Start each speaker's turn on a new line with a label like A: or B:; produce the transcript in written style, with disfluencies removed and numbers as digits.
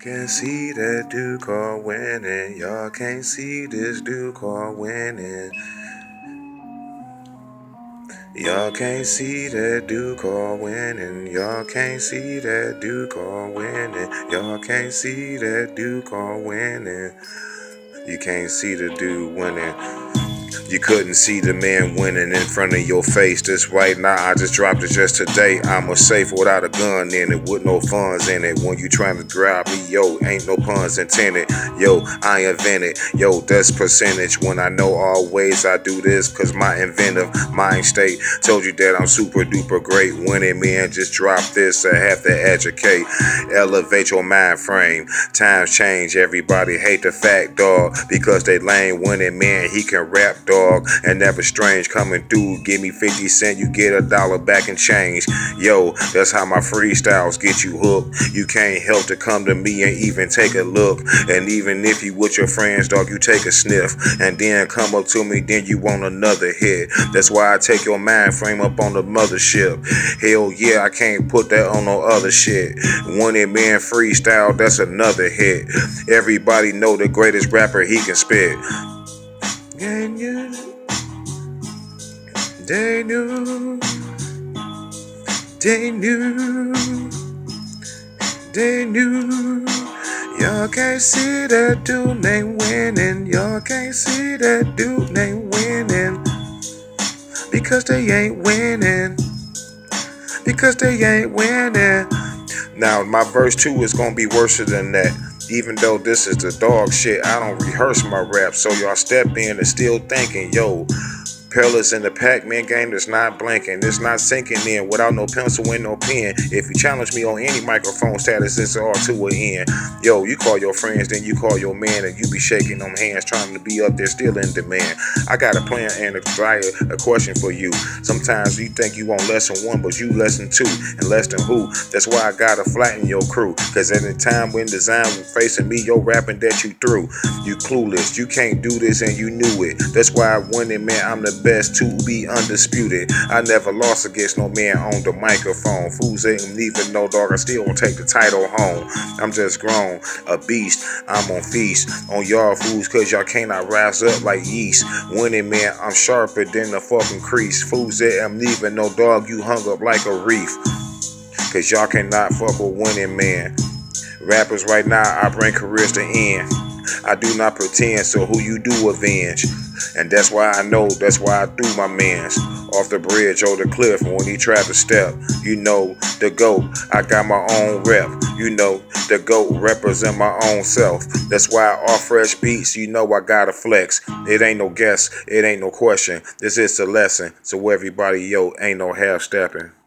A: Can't see that dude called winning. Y'all can't see this dude called winning. Y'all can't see that dude called winning. Y'all can't see that dude called winning. Y'all can't see that dude called winning. You can't see the dude winning. You couldn't see the man winning in front of your face. This right now, I just dropped it just today. I'm a safe without a gun in it, with no funds in it. When you trying to grab me, yo, ain't no puns intended. Yo, I invented. Yo, that's percentage. When I know always I do this, cause my inventive mind state told you that I'm super duper great. Winning man, just drop this. I have to educate, elevate your mind frame. Times change, everybody hate the fact, dog, because they lame. Winning man, he can rap, dog. And never strange coming through. Give me 50 cents, you get $1 back in change. Yo, that's how my freestyles get you hooked. You can't help to come to me and even take a look. And even if you with your friends, dog, you take a sniff and then come up to me, then you want another hit. That's why I take your mind frame up on the mothership. Hell yeah, I can't put that on no other shit. Winning man freestyle, that's another hit. Everybody know the greatest rapper, he can spit. They knew, they knew, they knew, they knew. Y'all can't see that dude ain't winning. Y'all can't see that dude ain't winning. Because they ain't winning. Because they ain't winning. Now, my verse 2 is gonna be worse than that. Even though this is the dog shit, I don't rehearse my rap. So y'all step in and still thinking, yo, Perilous in the Pac-Man game that's not blinking. It's not sinking in without no pencil and no pen. If you challenge me on any microphone status, it's all to an end. Yo, you call your friends, then you call your man, and you be shaking them hands trying to be up there still in demand. I got a plan and a question for you. Sometimes you think you want lesson 1, but you lesson 2. And less than who? That's why I gotta flatten your crew. Cause at the time when design was facing me, yo rapping that you through. You clueless, you can't do this and you knew it. That's why I winning, man, I'm the best to be undisputed. I never lost against no man on the microphone. Fools ain't even no dog, I still won't take the title home. I'm just grown, a beast, I'm on feast on y'all fools cause y'all cannot rise up like yeast. Winning man, I'm sharper than the fucking crease. Fools that I'm leaving no dog, you hung up like a reef. Cause y'all cannot fuck with winning man. Rappers right now, I bring careers to end. I do not pretend, so who you do avenge? And that's why I know, that's why I threw my mans off the bridge or the cliff when he tried to step. You know, the GOAT, I got my own rep. You know, the GOAT represent my own self. That's why all fresh beats, you know I gotta flex. It ain't no guess, it ain't no question. This is a lesson. So everybody, yo, ain't no half-stepping.